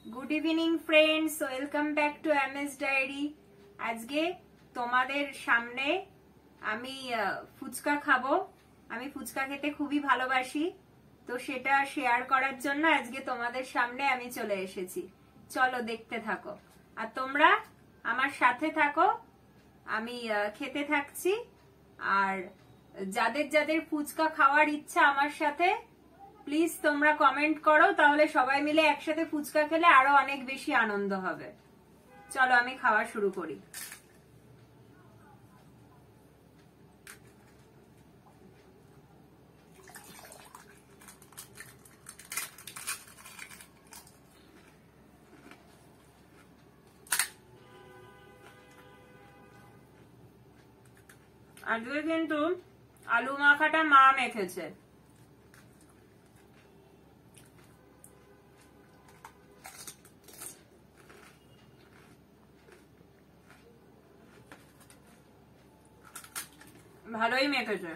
Good evening friends, welcome back to M S diary. আজকে তোমাদের সামনে আমি ফুচকা খাবো। আমি ফুচকা খেতে খুবই ভালোবাসি, তো সেটা শেয়ার করার জন্য আজকে তোমাদের সামনে আমি চলে এসেছি। চলো দেখতে থাকো আর তোমরা আমার সাথে থাকো। আমি খেতে থাকছি আর যাদের যাদের ফুচকা খাওয়ার ইচ্ছা আমার সাথে প্লিজ তোমরা কমেন্ট করো, তাহলে সবাই মিলে একসাথে ফুচকা খেলে আরো অনেক বেশি আনন্দ হবে। চলো আমি খাওয়া শুরু করি। আজকে কিন্তু আলু মাখাটা মা মেখেছে। ভালোই মেখেছে।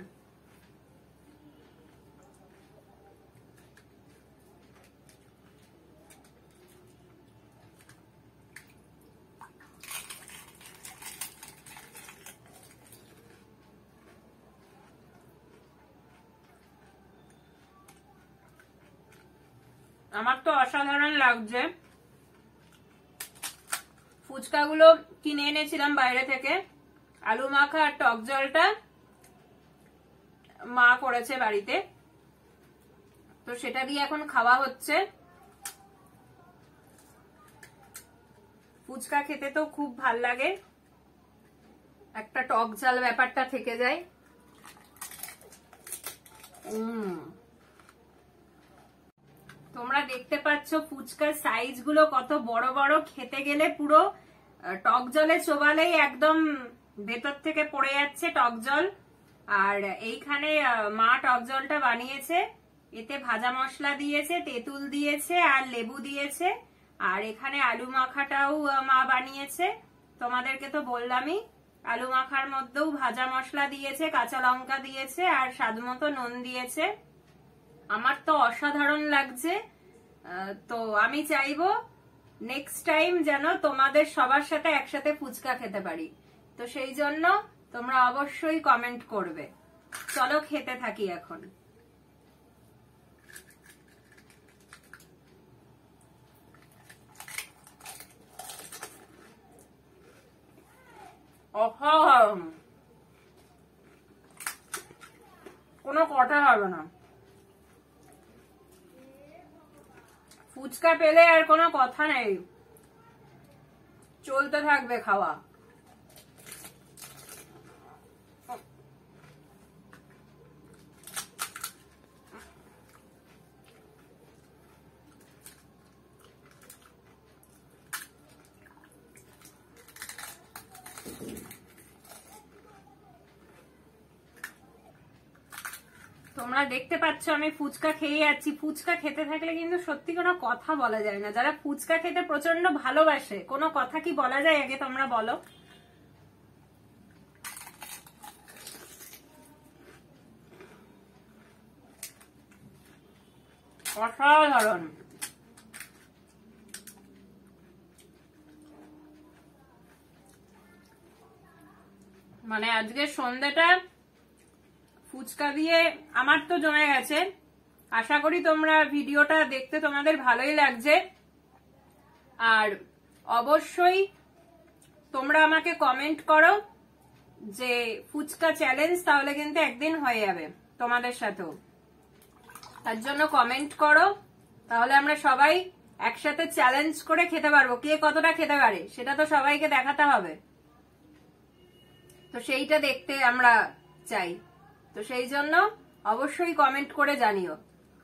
আমার তো অসাধারণ লাগছে। ফুচকাগুলো কিনে এনেছিলাম বাইরে থেকে, আলু মাখা আর টক জলটা মা করেছে বাড়িতে, তো সেটা দিয়ে এখন খাওয়া হচ্ছে। ফুচকা খেতে তো খুব ভাল লাগে, একটা টক ঝাল ব্যাপারটা থেকে যায়। তোমরা দেখতে পাচ্ছ ফুচকার সাইজ গুলো কত বড় বড়, খেতে গেলে পুরো টক জলে চোবালেই একদম ভেতর থেকে পড়ে যাচ্ছে টক জল। আর এইখানে মা টক জলটা বানিয়েছে, এতে ভাজা মশলা দিয়েছে, তেঁতুল দিয়েছে আর লেবু দিয়েছে। আর এখানে আলু মাখাটাও মা বানিয়েছে, তোমাদেরকে তো বললামই। আলু মাখার মধ্যেও ভাজা মশলা দিয়েছে, কাঁচা লঙ্কা দিয়েছে আর স্বাদমতো নুন দিয়েছে। আমার তো অসাধারণ লাগছে। তো আমি চাইবো নেক্সট টাইম যেন তোমাদের সবার সাথে একসাথে ফুচকা খেতে পারি, তো সেই জন্য তোমরা অবশ্যই কমেন্ট করবে। চলো খেতে থাকি এখন। অসাধারণ, কোনো কথা হবে না। ফুচকা পেলে আর কোনো কথা নেই, চলতে থাকবে খাওয়া। তোমরা দেখতে পাচ্ছ আমি ফুচকা খেয়ে যাচ্ছি। ফুচকা খেতে থাকলে কিন্তু সত্যি কোনো কথা বলা যায় না। যারা ফুচকা খেতে প্রচন্ড ভালোবাসে, কোনো কথা কি বলা যায় আগে তোমরা বলো? অসাধারণ। মানে আজকে সন্ধ্যাটা ফুচকা দিয়ে আমার তো জমে গেছে। আশা করি তোমরা ভিডিওটা দেখতে তোমাদের ভালোই লাগছে। আর অবশ্যই তোমরা আমাকে কমেন্ট করো যে ফুচকা চ্যালেঞ্জ, তাহলে কিন্তু একদিন হয়ে যাবে তোমাদের সাথেও। তার জন্য কমেন্ট করো, তাহলে আমরা সবাই একসাথে চ্যালেঞ্জ করে খেতে পারবো। কে কতটা খেতে পারে সেটা তো সবাইকে দেখাতে হবে, তো সেইটা দেখতে আমরা চাই। তো সেই জন্য অবশ্যই কমেন্ট করে জানিও।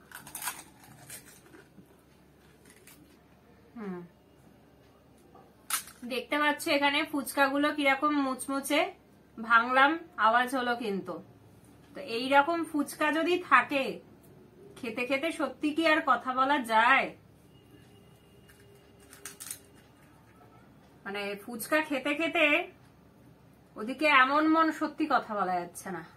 দেখতে পাচ্ছ এখানে ফুচকাগুলো কিরকম মুচমুচে, ভাঙলাম আওয়াজ হলো কিন্তু। তো এইরকম ফুচকা যদি থাকে, খেতে খেতে সত্যি কি আর কথা বলা যায়? মানে ফুচকা খেতে খেতে ওদিকে এমন মন, সত্যি কথা বলা যাচ্ছে না।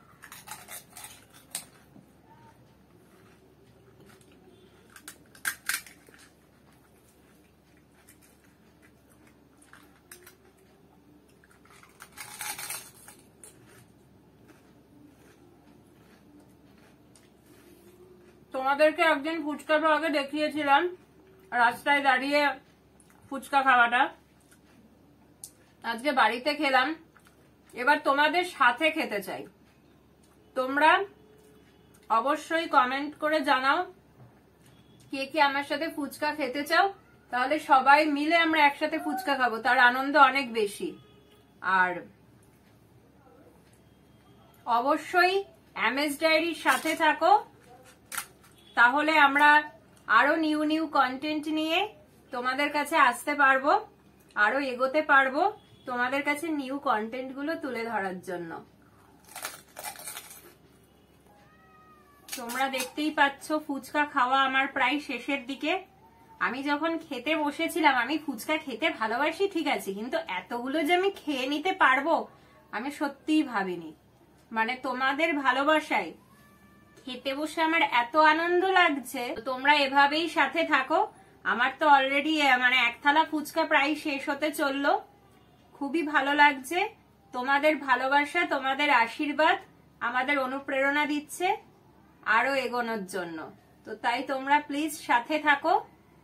তোমাদেরকে একদিন ফুচকা আগে দেখিয়েছিলাম রাস্তায় দাঁড়িয়ে ফুচকা খাওয়াটা, আজকে বাড়িতে খেলাম। এবার তোমাদের সাথে খেতে চাই। তোমরা অবশ্যই কমেন্ট করে জানাও কে কে আমার সাথে ফুচকা খেতে চাও, তাহলে সবাই মিলে আমরা একসাথে ফুচকা খাবো, তার আনন্দ অনেক বেশি। আর অবশ্যই এমএস ডায়েরির সাথে থাকো, তাহলে আমরা আরো নিউ নিউ কন্টেন্ট নিয়ে তোমাদের কাছে আসতে পারবো, আরো এগোতে পারবো তোমাদের কাছে নিউ কন্টেন্ট গুলো তুলে ধরার জন্য। তোমরা দেখতেই পাচ্ছ ফুচকা খাওয়া আমার প্রায় শেষের দিকে। আমি যখন খেতে বসেছিলাম, আমি ফুচকা খেতে ভালোবাসি ঠিক আছে, কিন্তু এতগুলো যে আমি খেয়ে নিতে পারবো আমি সত্যিই ভাবিনি। মানে তোমাদের ভালোবাসায় খেতে বসে আমার এত আনন্দ লাগছে। তোমরা এভাবেই সাথে থাকো। আমার তো অলরেডি মানে এক থালা ফুচকা প্রায় শেষ হতে চললো। খুবই ভালো লাগছে, তোমাদের ভালোবাসা, তোমাদের আশীর্বাদ আমাদের অনুপ্রেরণা দিচ্ছে আরো এগোনোর জন্য। তো তাই তোমরা প্লিজ সাথে থাকো।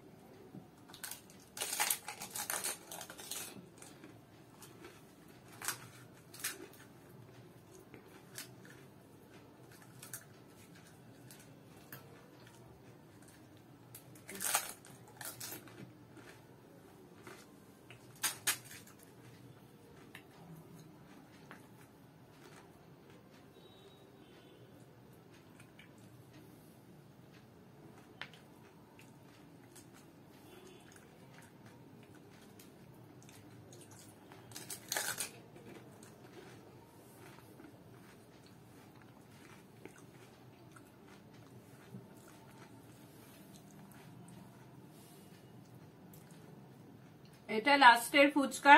এটা লাস্টের ফুচকা,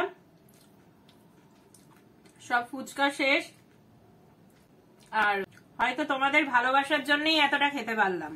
সব ফুচকা শেষ। আর হয়তো তোমাদের ভালোবাসার জন্যই এতটা খেতে পারলাম।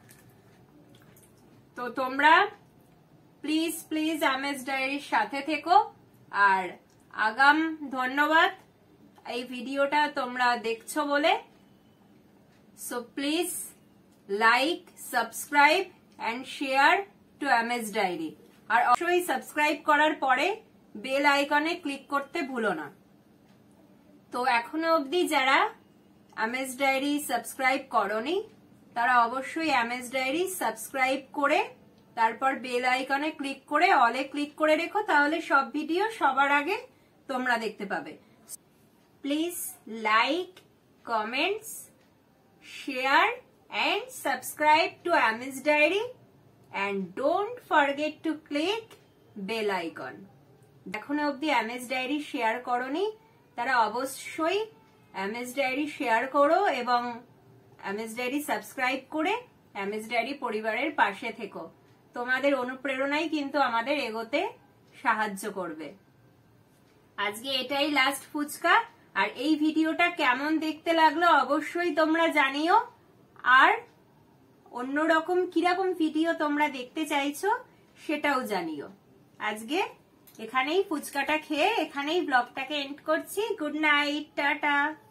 তো তোমরা প্লিজ প্লিজ এমএস ডায়েরির সাথে থেকো। আর আগাম ধন্যবাদ এই ভিডিওটা তোমরা দেখছো বলে। So please like, subscribe and share to M S diary. আর অবশ্যই সাবস্ক্রাইব করার পরে বেল আইকনে ক্লিক করতে ভুলো না। তো এখনো অবধি যারা এমএস ডায়েরি সাবস্ক্রাইব করোনি তারা অবশ্যই এমএস ডায়েরি সাবস্ক্রাইব করে তারপর বেল আইকনে ক্লিক করে অলে ক্লিক করে রেখো, তাহলে সব ভিডিও সবার আগে তোমরা দেখতে পাবে। Please like, comments, share and subscribe to M S diary and don't forget to click bell icon. এখনো অবধি এমএস ডায়েরি শেয়ার করোনি তারা অবশ্যই এমএস ডায়েরি শেয়ার করো এবং এমএস ডায়েরি সাবস্ক্রাইব করে এমএস ডায়েরি পরিবারের পাশে থেকো। তোমাদের অনুপ্রেরণাই কিন্তু আমাদের এগোতে সাহায্য করবে। আজকে এটাই লাস্ট ফুচকা। আর এই ভিডিওটা কেমন দেখতে লাগলো অবশ্যই তোমরা জানিও। আর অন্যরকম কিরকম ভিডিও তোমরা দেখতে চাইছো সেটাও জানিও। আজকে এখানেই ফুচকাটা খেয়ে এখানেই ব্লগটাকে এন্ড করছি। Good night, tata.